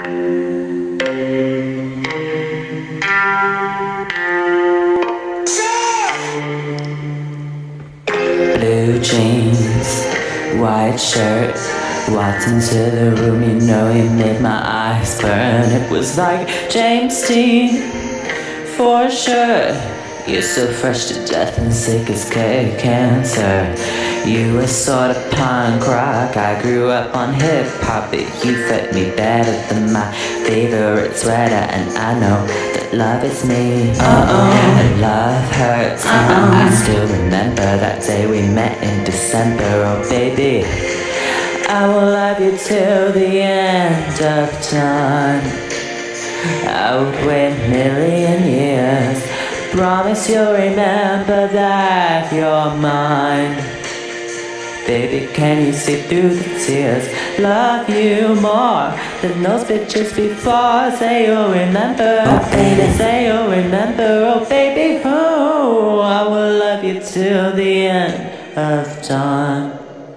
Blue jeans, white shirt. Walked into the room, you know you made my eyes burn. It was like James Dean, for sure. You're so fresh to death and sick as cancer. You were sort of punk rock, I grew up on hip hop, but you fit me better than my favorite sweater. And I know that love is me, and love hurts. I still remember that day we met in December. Oh baby, I will love you till the end of time. I would wait a million years. Promise you'll remember that you're mine. Baby, can you see through the tears? Love you more than those bitches before. Say you'll remember, oh baby. Say you'll remember, oh baby. Oh, I will love you till the end of time.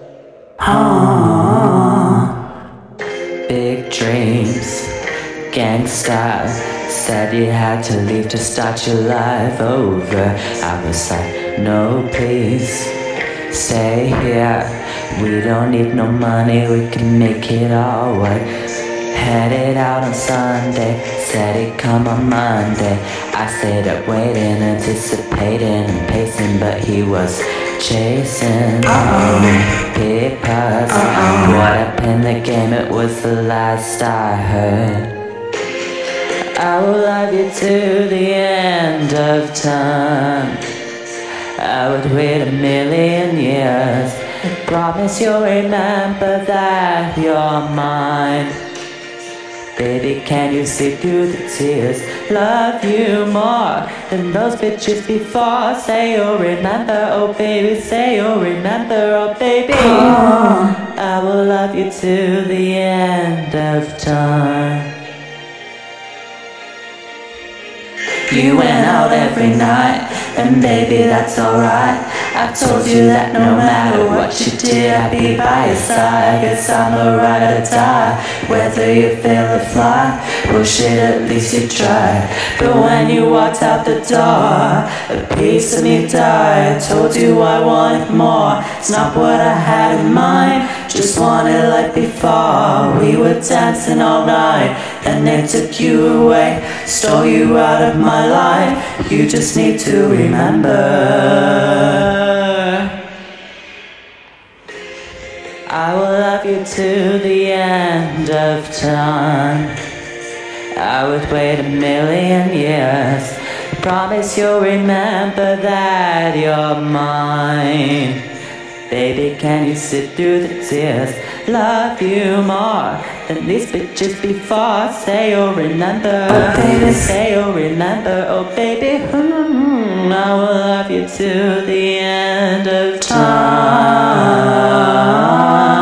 Big dreams, gangsta. Said you had to leave to start your life over. I was like, no please, stay here. We don't need no money, we can make it all work. Headed out on Sunday, said he'd come on Monday. I stayed up waiting, anticipating and pacing, but he was chasing papers. Caught up in the game, it was the last I heard. I will love you to the end of time. I would wait a million years. Promise you'll remember that you're mine. Baby, can you see through the tears? Love you more than those bitches before. Say you'll remember, oh baby. Say you'll remember, oh baby. I will love you to the end of time. You went out every night, and baby that's alright. I told you that no matter what you did, I'd be by your side. Guess I'm a ride or die, whether you fail or fly. Well shit, at least you tried. But when you walked out the door, a piece of me died. I told you I wanted more, it's not what I had in mind. Just wanted like before. We were dancing all night, and they took you away, stole you out of my life. You just need to remember, I will love you to the end of time. I would wait a million years. Promise you'll remember that you're mine. Baby, can you sit through the tears? Love you more than these bitches before. Say you'll remember, oh baby. Say you'll remember, oh baby. I will love you to the end of time.